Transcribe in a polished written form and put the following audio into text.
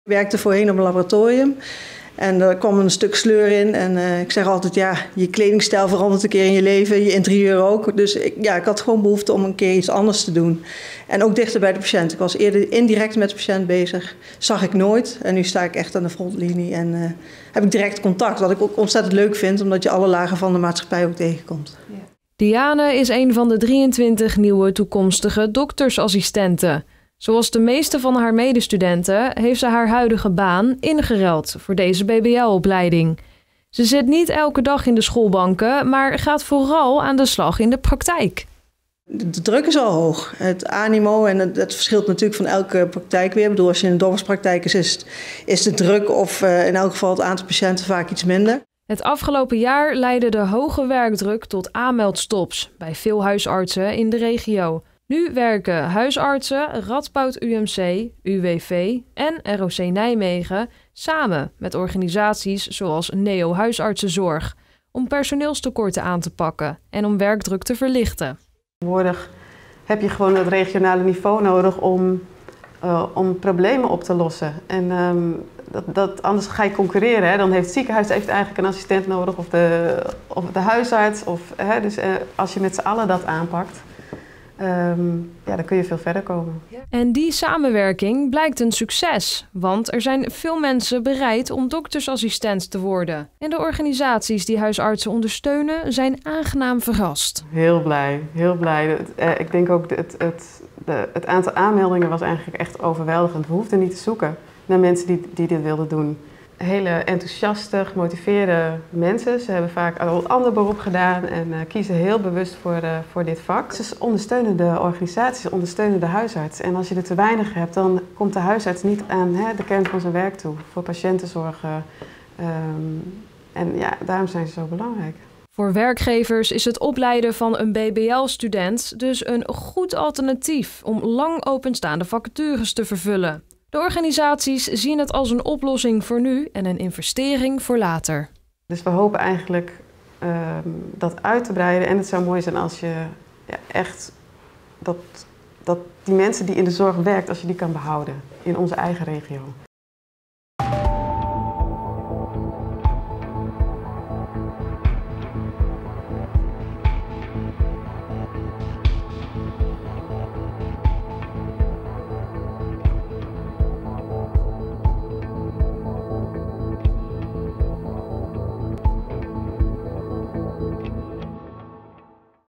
Ik werkte voorheen op een laboratorium en er kwam een stuk sleur in. En ik zeg altijd, ja, je kledingstijl verandert een keer in je leven, je interieur ook. Dus ik had gewoon behoefte om een keer iets anders te doen. En ook dichter bij de patiënt. Ik was eerder indirect met de patiënt bezig. Zag ik nooit. En nu sta ik echt aan de frontlinie en heb ik direct contact. Wat ik ook ontzettend leuk vind, omdat je alle lagen van de maatschappij ook tegenkomt. Ja. Diane is een van de 23 nieuwe toekomstige doktersassistenten. Zoals de meeste van haar medestudenten heeft ze haar huidige baan ingeruild voor deze BBL-opleiding. Ze zit niet elke dag in de schoolbanken, maar gaat vooral aan de slag in de praktijk. De druk is al hoog. Het animo, en dat verschilt natuurlijk van elke praktijk weer. Ik bedoel, als je in een dokterspraktijk is de druk of in elk geval het aantal patiënten vaak iets minder. Het afgelopen jaar leidde de hoge werkdruk tot aanmeldstops bij veel huisartsen in de regio. Nu werken huisartsen, Radboud UMC, UWV en ROC Nijmegen samen met organisaties zoals Neo Huisartsenzorg om personeelstekorten aan te pakken en om werkdruk te verlichten. Tegenwoordig heb je gewoon het regionale niveau nodig om problemen op te lossen. En anders ga je concurreren. Hè? Dan heeft het ziekenhuis eigenlijk een assistent nodig of de huisarts. Dus als je met z'n allen dat aanpakt, dan kun je veel verder komen. En die samenwerking blijkt een succes, want er zijn veel mensen bereid om doktersassistent te worden. En de organisaties die huisartsen ondersteunen zijn aangenaam verrast. Heel blij, heel blij. Ik denk ook het aantal aanmeldingen was eigenlijk echt overweldigend. We hoefden niet te zoeken naar mensen die dit wilden doen. Hele enthousiaste, gemotiveerde mensen. Ze hebben vaak al een ander beroep gedaan en kiezen heel bewust voor dit vak. Ze ondersteunen de organisaties, ondersteunen de huisarts. En als je er te weinig hebt, dan komt de huisarts niet aan de kern van zijn werk toe. Voor patiënten zorgen. En daarom zijn ze zo belangrijk. Voor werkgevers is het opleiden van een BBL-student dus een goed alternatief om lang openstaande vacatures te vervullen. De organisaties zien het als een oplossing voor nu en een investering voor later. Dus we hopen eigenlijk dat uit te breiden. En het zou mooi zijn als je echt dat die mensen die in de zorg werken, als je die kan behouden in onze eigen regio.